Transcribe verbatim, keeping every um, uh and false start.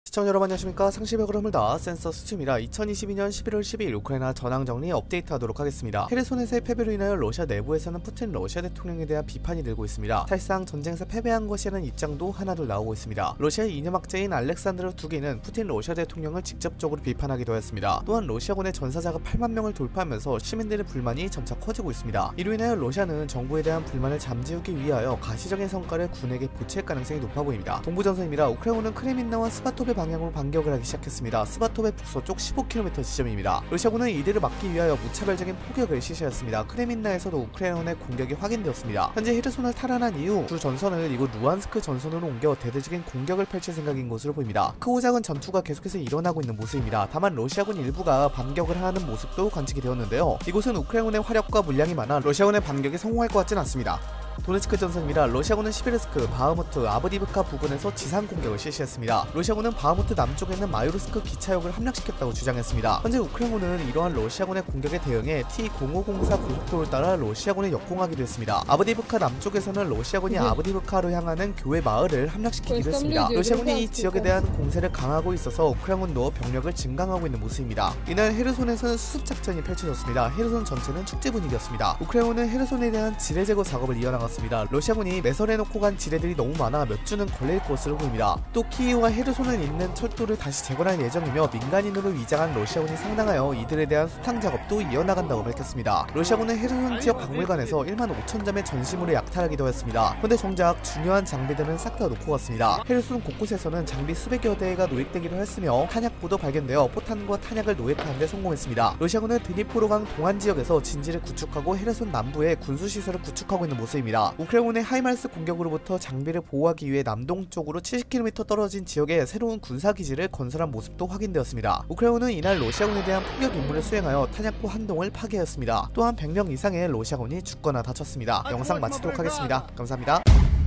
시청자 여러분 안녕하십니까. 상시백 흐름을 다 센서 수치입니다. 이천이십이년 십일월 십이일 우크라이나 전황정리 업데이트하도록 하겠습니다. 헤르손에서의 패배로 인하여 러시아 내부에서는 푸틴 러시아 대통령에 대한 비판이 늘고 있습니다. 사실상 전쟁에서 패배한 것이라는 입장도 하나둘 나오고 있습니다. 러시아의 이념학자인 알렉산드르 두기는 푸틴 러시아 대통령을 직접적으로 비판하기도 했습니다. 또한 러시아군의 전사자가 팔만 명을 돌파하면서 시민들의 불만이 점차 커지고 있습니다. 이로 인하여 러시아는 정부에 대한 불만을 잠재우기 위하여 가시적인 성과를 군에게 보칠 가능성이 높아 보입니다. 동부전선입니다. 우크라이나는 크레민나와 스바토베 방향으로 반격을 하기 시작했습니다. 스바토베 북서쪽 십오 킬로미터 지점입니다. 러시아군은 이들을 막기 위하여 무차별적인 포격을 실시했습니다. 크레민나에서도 우크라이나군의 공격이 확인되었습니다. 현재 헤르손을 탈환한 이후 주 전선을 이곳 루안스크 전선으로 옮겨 대대적인 공격을 펼칠 생각인 것으로 보입니다. 크고 작은 전투가 계속해서 일어나고 있는 모습입니다. 다만 러시아군 일부가 반격을 하는 모습도 관측이 되었는데요. 이곳은 우크라이나군의 화력과 물량이 많아 러시아군의 반격에 성공할 것 같진 않습니다. 도네츠크 전선입니다. 러시아군은 시베르스크, 바흐무트, 아브디브카 부근에서 지상 공격을 실시했습니다. 러시아군은 바흐무트 남쪽에 있는 마요르스크 기차역을 함락시켰다고 주장했습니다. 현재 우크라이나군은 이러한 러시아군의 공격에 대응해 티 공오공사 고속도로를 따라 러시아군을 역공하기도 했습니다. 아브디브카 남쪽에서는 러시아군이 네. 아브디브카로 향하는 교회 마을을 함락시키기도 했습니다. 러시아군이 이 지역에 대한 공세를 강화하고 있어서 우크라이나군도 병력을 증강하고 있는 모습입니다. 이날 헤르손에서는 수습작전이 펼쳐졌습니다. 헤르손 전체는 축제 분위기였습니다. 우크라이나군은 헤르손에 대한 지뢰 제거 작업을 이어나갔습니다. 러시아군이 매설해놓고 간 지뢰들이 너무 많아 몇 주는 걸릴 것으로 보입니다. 또 키이우와 헤르손을 잇는 철도를 다시 재건할 예정이며 민간인으로 위장한 러시아군이 상당하여 이들에 대한 수탕 작업도 이어나간다고 밝혔습니다. 러시아군은 헤르손 지역 박물관에서 일만 오천 점의 전시물을 약탈하기도 했습니다. 그런데 정작 중요한 장비들은 싹 다 놓고 갔습니다. 헤르손 곳곳에서는 장비 수백여 대가 노획되기도 했으며 탄약고도 발견되어 포탄과 탄약을 노획하는 데 성공했습니다. 러시아군은 드니프로강 동안 지역에서 진지를 구축하고 헤르손 남부에 군수시설을 구축하고 있는 모습입니다. 우크라이나군의 하이마르스 공격으로부터 장비를 보호하기 위해 남동쪽으로 칠십 킬로미터 떨어진 지역에 새로운 군사기지를 건설한 모습도 확인되었습니다. 우크라이나군은 이날 러시아군에 대한 포격 임무를 수행하여 탄약고 한 동을 파괴했습니다. 또한 백 명 이상의 러시아군이 죽거나 다쳤습니다. 영상 마치도록 하겠습니다. 감사합니다.